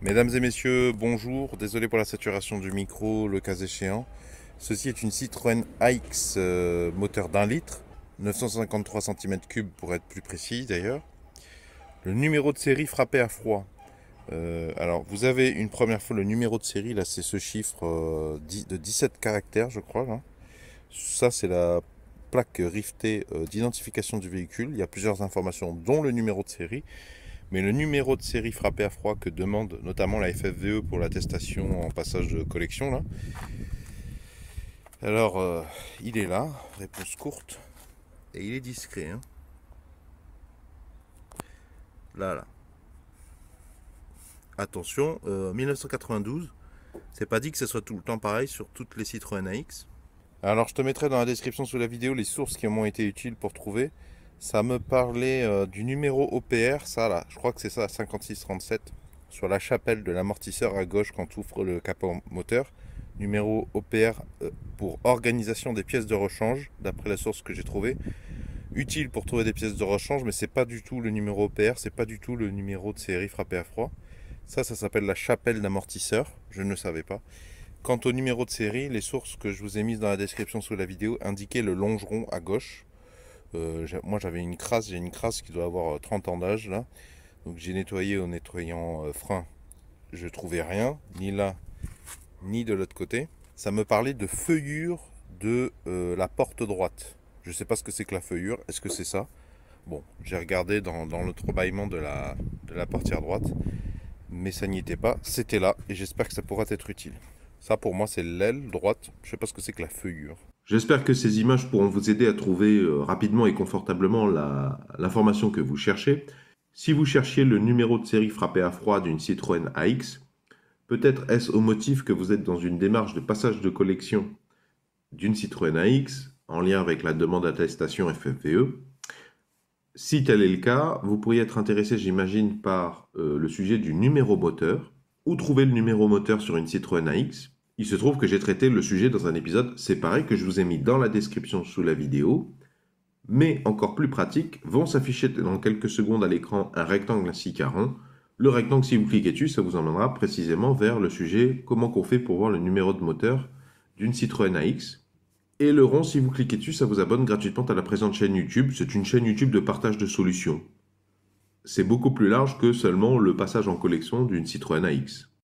Mesdames et messieurs, bonjour. Désolé pour la saturation du micro, le cas échéant. Ceci est une Citroën AX moteur d'1 litre, 953 cm3 pour être plus précis d'ailleurs. Le numéro de série frappé à froid. Alors, vous avez une première fois le numéro de série, là c'est ce chiffre de 17 caractères, je crois. Là. Ça, c'est la plaque rivetée d'identification du véhicule. Il y a plusieurs informations, dont le numéro de série. Mais le numéro de série frappé à froid que demande notamment la FFVE pour l'attestation en passage de collection, là. Alors, il est là, réponse courte, et il est discret. Hein. Là. Attention, 1992, c'est pas dit que ce soit tout le temps pareil sur toutes les Citroën AX. Alors, je te mettrai dans la description sous la vidéo les sources qui m'ont été utiles pour trouver. Ça me parlait du numéro OPR, ça là, je crois que c'est ça, 5637, sur la chapelle de l'amortisseur à gauche quand tu ouvres le capot moteur. Numéro OPR pour organisation des pièces de rechange, d'après la source que j'ai trouvée. Utile pour trouver des pièces de rechange, mais c'est pas du tout le numéro OPR, c'est pas du tout le numéro de série frappé à froid. Ça s'appelle la chapelle d'amortisseur, je ne le savais pas. Quant au numéro de série, les sources que je vous ai mises dans la description sous la vidéo indiquaient le longeron à gauche. Moi j'avais j'ai une crasse qui doit avoir 30 ans d'âge là. Donc j'ai nettoyé au nettoyant frein. Je trouvais rien, ni là, ni de l'autre côté. Ça me parlait de feuillure de la porte droite. Je sais pas ce que c'est que la feuillure, est-ce que c'est ça? Bon, j'ai regardé dans l'entrebâillement de la portière droite, mais ça n'y était pas. C'était là, et j'espère que ça pourra être utile. Ça pour moi c'est l'aile droite, je sais pas ce que c'est que la feuillure. J'espère que ces images pourront vous aider à trouver rapidement et confortablement l'information que vous cherchez. Si vous cherchiez le numéro de série frappé à froid d'une Citroën AX, peut-être est-ce au motif que vous êtes dans une démarche de passage de collection d'une Citroën AX en lien avec la demande d'attestation FFVE. Si tel est le cas, vous pourriez être intéressé, j'imagine, par le sujet du numéro moteur. Où trouver le numéro moteur sur une Citroën AX? Il se trouve que j'ai traité le sujet dans un épisode séparé que je vous ai mis dans la description sous la vidéo. Mais encore plus pratique, vont s'afficher dans quelques secondes à l'écran un rectangle ainsi qu'un rond. Le rectangle, si vous cliquez dessus, ça vous emmènera précisément vers le sujet comment qu'on fait pour voir le numéro de moteur d'une Citroën AX. Et le rond, si vous cliquez dessus, ça vous abonne gratuitement à la présente chaîne YouTube. C'est une chaîne YouTube de partage de solutions. C'est beaucoup plus large que seulement le passage en collection d'une Citroën AX.